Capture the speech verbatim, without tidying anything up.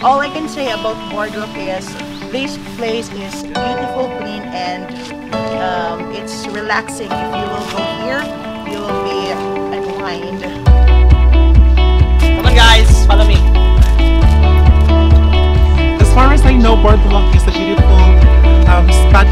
all I can say about Boardwalk is this place is beautiful, clean, and um, it's relaxing. If you will go here, you will be unwind. Come on guys, follow me. As far as I know, Boardwalk is a beautiful um, spot